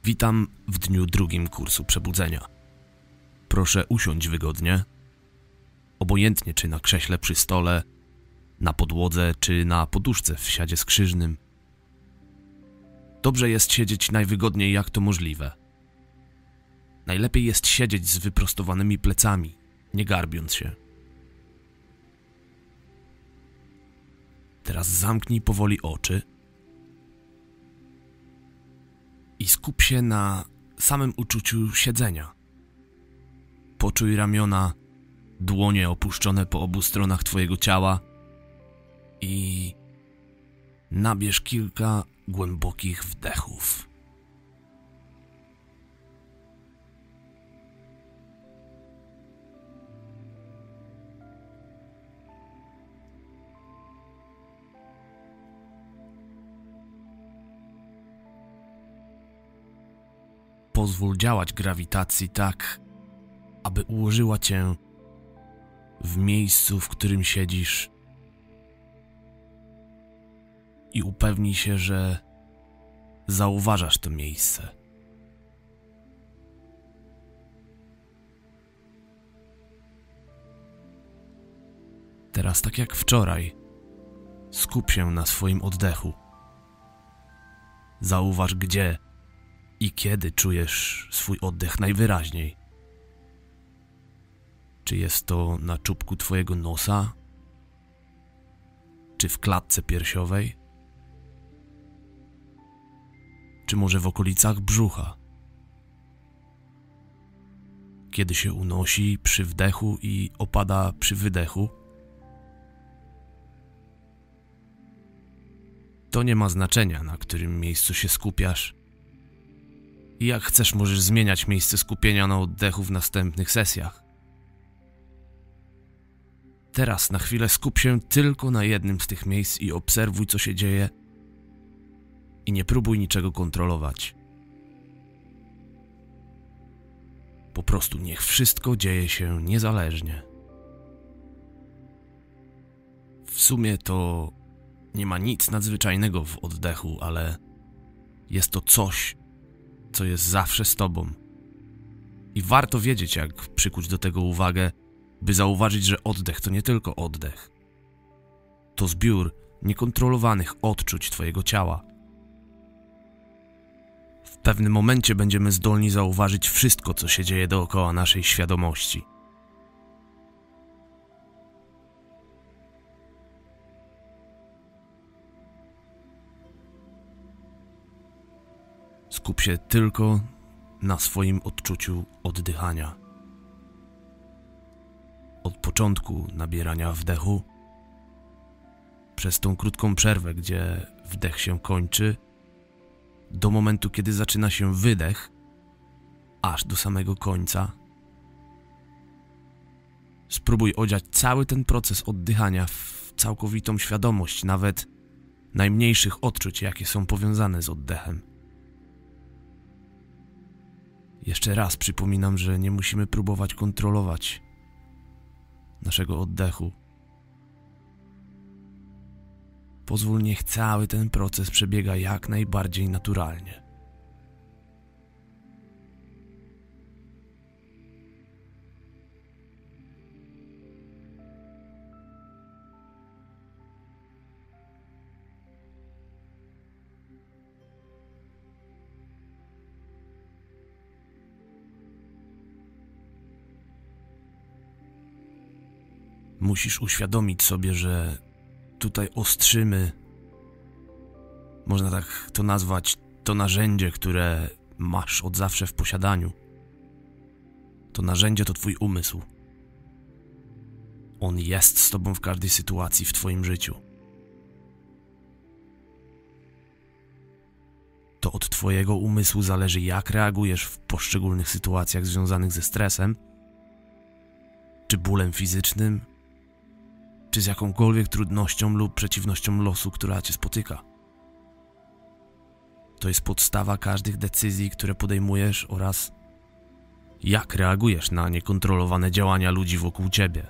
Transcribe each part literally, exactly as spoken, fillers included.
Witam w dniu drugim kursu przebudzenia. Proszę usiąść wygodnie, obojętnie czy na krześle przy stole, na podłodze czy na poduszce w siadzie skrzyżnym. Dobrze jest siedzieć najwygodniej jak to możliwe. Najlepiej jest siedzieć z wyprostowanymi plecami, nie garbiąc się. Teraz zamknij powoli oczy i skup się na samym uczuciu siedzenia. Poczuj ramiona, dłonie opuszczone po obu stronach twojego ciała i nabierz kilka głębokich wdechów. Pozwól działać grawitacji tak, aby ułożyła cię w miejscu, w którym siedzisz, i upewnij się, że zauważasz to miejsce. Teraz, tak jak wczoraj, skup się na swoim oddechu. Zauważ, gdzie i kiedy czujesz swój oddech najwyraźniej. Czy jest to na czubku twojego nosa? Czy w klatce piersiowej? Czy może w okolicach brzucha? Kiedy się unosi przy wdechu i opada przy wydechu? To nie ma znaczenia, na którym miejscu się skupiasz. I jak chcesz, możesz zmieniać miejsce skupienia na oddechu w następnych sesjach. Teraz na chwilę skup się tylko na jednym z tych miejsc i obserwuj, co się dzieje, i nie próbuj niczego kontrolować. Po prostu niech wszystko dzieje się niezależnie. W sumie to nie ma nic nadzwyczajnego w oddechu, ale jest to coś, co jest zawsze z tobą. I warto wiedzieć, jak przykuć do tego uwagę, by zauważyć, że oddech to nie tylko oddech. To zbiór niekontrolowanych odczuć twojego ciała. W pewnym momencie będziemy zdolni zauważyć wszystko, co się dzieje dookoła naszej świadomości. Skup się tylko na swoim odczuciu oddychania. Od początku nabierania wdechu, przez tą krótką przerwę, gdzie wdech się kończy, do momentu, kiedy zaczyna się wydech, aż do samego końca. Spróbuj odziać cały ten proces oddychania w całkowitą świadomość, nawet najmniejszych odczuć, jakie są powiązane z oddechem. Jeszcze raz przypominam, że nie musimy próbować kontrolować naszego oddechu. Pozwól, niech cały ten proces przebiega jak najbardziej naturalnie. Musisz uświadomić sobie, że tutaj ostrzymy, można tak to nazwać, to narzędzie, które masz od zawsze w posiadaniu. To narzędzie to twój umysł. On jest z tobą w każdej sytuacji w twoim życiu. To od twojego umysłu zależy, jak reagujesz w poszczególnych sytuacjach związanych ze stresem, czy bólem fizycznym, czy z jakąkolwiek trudnością lub przeciwnością losu, która cię spotyka. To jest podstawa każdych decyzji, które podejmujesz, oraz jak reagujesz na niekontrolowane działania ludzi wokół ciebie.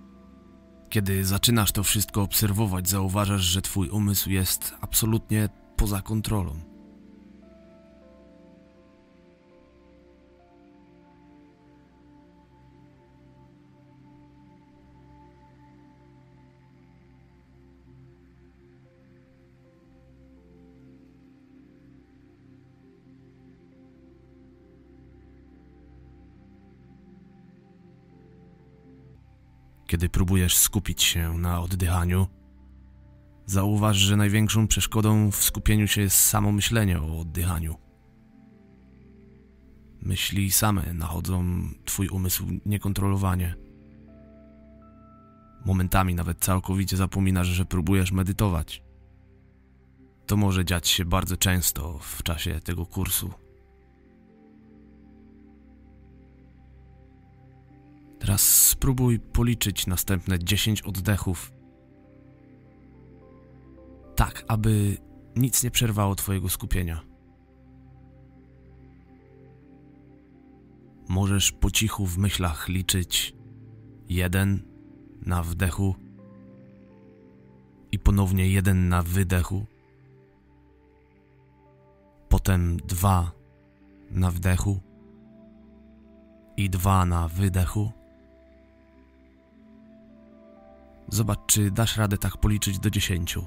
Kiedy zaczynasz to wszystko obserwować, zauważasz, że twój umysł jest absolutnie poza kontrolą. Kiedy próbujesz skupić się na oddychaniu, zauważ, że największą przeszkodą w skupieniu się jest samo myślenie o oddychaniu. Myśli same nachodzą twój umysł niekontrolowanie. Momentami nawet całkowicie zapominasz, że próbujesz medytować. To może dziać się bardzo często w czasie tego kursu. Teraz spróbuj policzyć następne dziesięć oddechów, tak aby nic nie przerwało twojego skupienia. Możesz po cichu w myślach liczyć jeden na wdechu i ponownie jeden na wydechu, potem dwa na wdechu i dwa na wydechu. Zobacz, czy dasz radę tak policzyć do dziesięciu.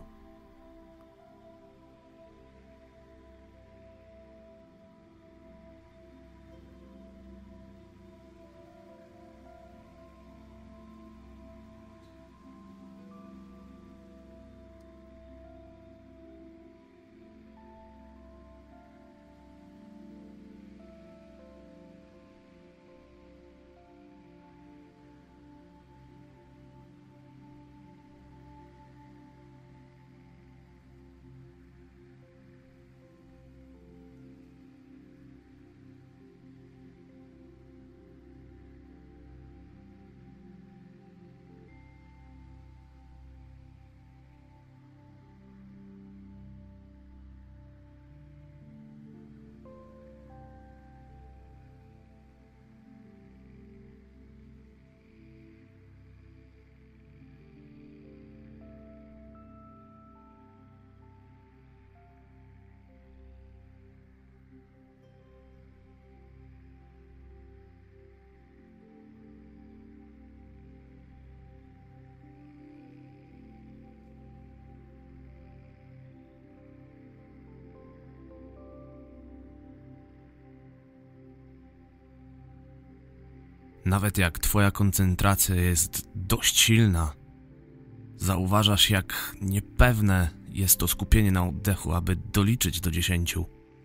Nawet jak twoja koncentracja jest dość silna, zauważasz, jak niepewne jest to skupienie na oddechu, aby doliczyć do dziesięciu.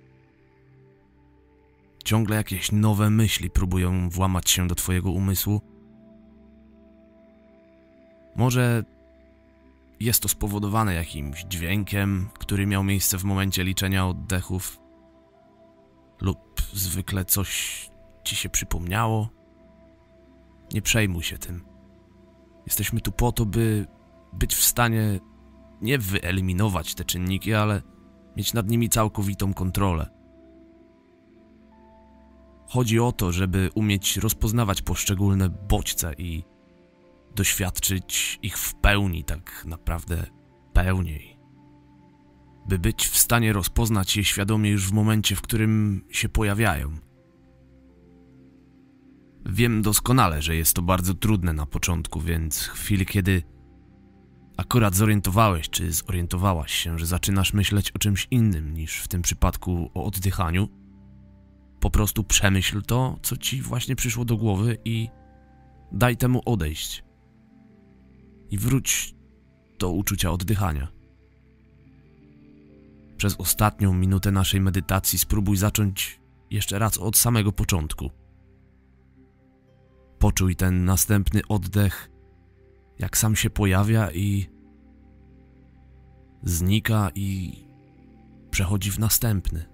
Ciągle jakieś nowe myśli próbują włamać się do twojego umysłu. Może jest to spowodowane jakimś dźwiękiem, który miał miejsce w momencie liczenia oddechów, lub zwykle coś ci się przypomniało. Nie przejmuj się tym. Jesteśmy tu po to, by być w stanie nie wyeliminować te czynniki, ale mieć nad nimi całkowitą kontrolę. Chodzi o to, żeby umieć rozpoznawać poszczególne bodźce i doświadczyć ich w pełni, tak naprawdę pełniej. By być w stanie rozpoznać je świadomie już w momencie, w którym się pojawiają. Wiem doskonale, że jest to bardzo trudne na początku, więc w chwili, kiedy akurat zorientowałeś, czy zorientowałaś się, że zaczynasz myśleć o czymś innym niż w tym przypadku o oddychaniu, po prostu przemyśl to, co ci właśnie przyszło do głowy i daj temu odejść. I wróć do uczucia oddychania. Przez ostatnią minutę naszej medytacji spróbuj zacząć jeszcze raz od samego początku. Poczuj ten następny oddech, jak sam się pojawia i znika i przechodzi w następny.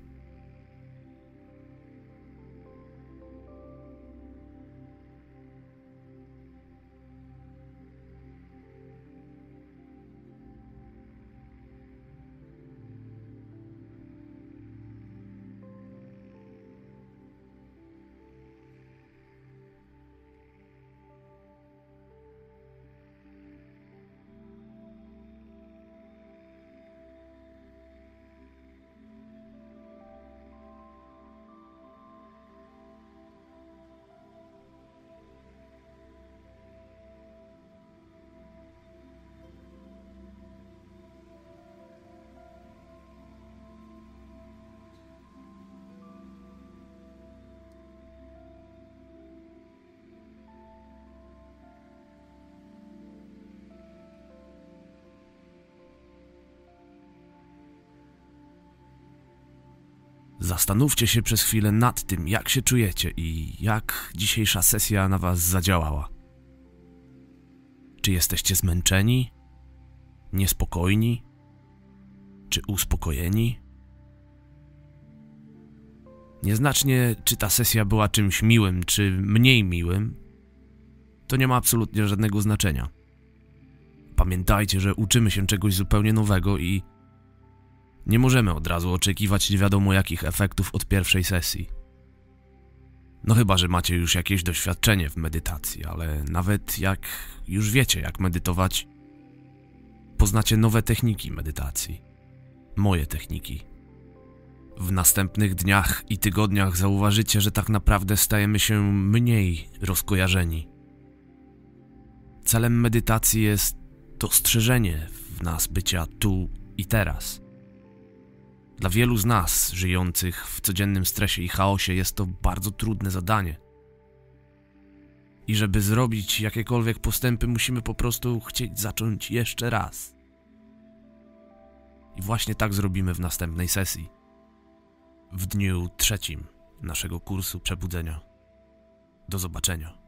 Zastanówcie się przez chwilę nad tym, jak się czujecie i jak dzisiejsza sesja na was zadziałała. Czy jesteście zmęczeni? Niespokojni? Czy uspokojeni? Nieznacznie, czy ta sesja była czymś miłym, czy mniej miłym, to nie ma absolutnie żadnego znaczenia. Pamiętajcie, że uczymy się czegoś zupełnie nowego i nie możemy od razu oczekiwać nie wiadomo jakich efektów od pierwszej sesji. No chyba, że macie już jakieś doświadczenie w medytacji, ale nawet jak już wiecie, jak medytować, poznacie nowe techniki medytacji. Moje techniki. W następnych dniach i tygodniach zauważycie, że tak naprawdę stajemy się mniej rozkojarzeni. Celem medytacji jest dostrzeżenie w nas bycia tu i teraz. Dla wielu z nas, żyjących w codziennym stresie i chaosie, jest to bardzo trudne zadanie. I żeby zrobić jakiekolwiek postępy, musimy po prostu chcieć zacząć jeszcze raz. I właśnie tak zrobimy w następnej sesji. W dniu trzecim naszego kursu przebudzenia. Do zobaczenia.